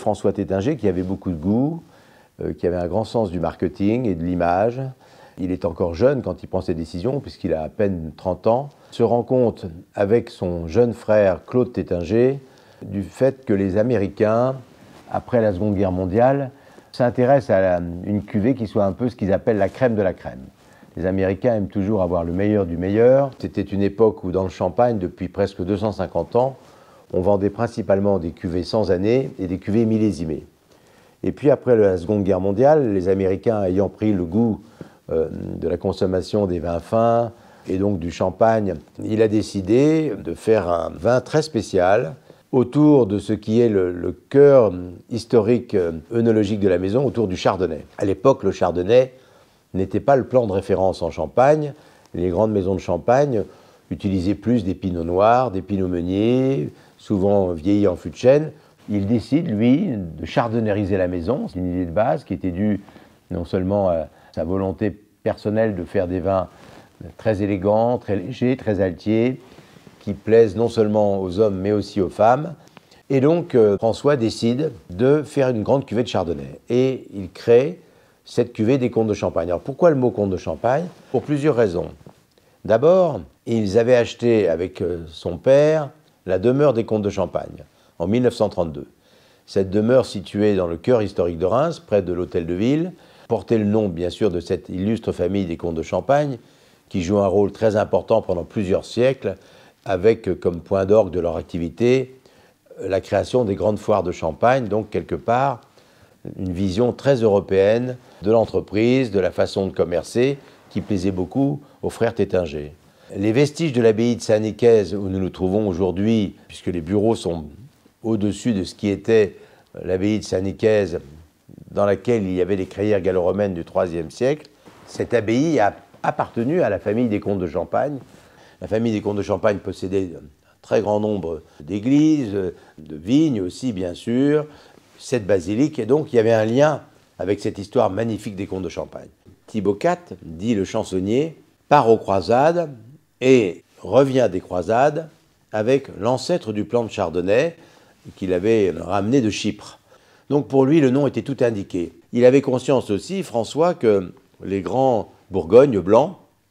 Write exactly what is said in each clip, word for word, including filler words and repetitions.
François Taittinger, qui avait beaucoup de goût, euh, qui avait un grand sens du marketing et de l'image. Il est encore jeune quand il prend ses décisions, puisqu'il a à peine trente ans, se rend compte avec son jeune frère Claude Taittinger du fait que les Américains, après la Seconde Guerre mondiale, s'intéressent à la, une cuvée qui soit un peu ce qu'ils appellent la crème de la crème. Les Américains aiment toujours avoir le meilleur du meilleur. C'était une époque où dans le champagne, depuis presque deux cent cinquante ans, on vendait principalement des cuvées sans année et des cuvées millésimées. Et puis après la Seconde Guerre mondiale, les Américains ayant pris le goût euh, de la consommation des vins fins et donc du champagne, il a décidé de faire un vin très spécial autour de ce qui est le, le cœur historique euh, œnologique de la maison, autour du chardonnay. À l'époque, le chardonnay n'était pas le plan de référence en Champagne. Les grandes maisons de Champagne utilisaient plus des pinots noirs, des pinots meuniers, souvent vieillis en fût de chêne. Il décide, lui, de chardonneriser la maison. C'est une idée de base qui était due non seulement à sa volonté personnelle de faire des vins très élégants, très légers, très altiers, qui plaisent non seulement aux hommes mais aussi aux femmes. Et donc, euh, François décide de faire une grande cuvée de chardonnay. Et il crée cette cuvée des Comtes de Champagne. Alors pourquoi le mot Comte de Champagne? Pour plusieurs raisons. D'abord, ils avaient acheté avec son père la demeure des Comtes de Champagne en mille neuf cent trente-deux. Cette demeure située dans le cœur historique de Reims, près de l'Hôtel de Ville, portait le nom bien sûr de cette illustre famille des Comtes de Champagne qui joue un rôle très important pendant plusieurs siècles avec comme point d'orgue de leur activité la création des grandes foires de Champagne, donc quelque part une vision très européenne de l'entreprise, de la façon de commercer, qui plaisait beaucoup aux frères Taittinger. Les vestiges de l'abbaye de Saint-Nicaise, où nous nous trouvons aujourd'hui, puisque les bureaux sont au-dessus de ce qui était l'abbaye de Saint-Nicaise, dans laquelle il y avait des crayères gallo-romaines du troisième siècle, cette abbaye a appartenu à la famille des Comtes de Champagne. La famille des Comtes de Champagne possédait un très grand nombre d'églises, de vignes aussi, bien sûr, cette basilique, et donc il y avait un lien avec cette histoire magnifique des Comtes de Champagne. Thibaut quatre, dit le chansonnier, part aux croisades et revient des croisades avec l'ancêtre du plan de Chardonnay qu'il avait ramené de Chypre. Donc pour lui, le nom était tout indiqué. Il avait conscience aussi, François, que les grands Bourgognes blancs,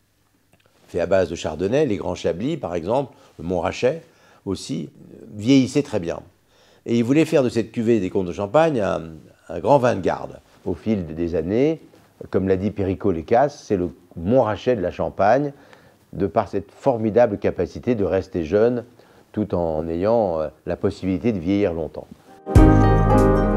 faits à base de Chardonnay, les grands Chablis par exemple, le Montrachet aussi, vieillissaient très bien. Et il voulait faire de cette cuvée des Comtes de Champagne un, un grand vin de garde. Au fil des années, comme l'a dit Perico Lécasse, c'est le Montrachet de la Champagne, de par cette formidable capacité de rester jeune, tout en ayant la possibilité de vieillir longtemps.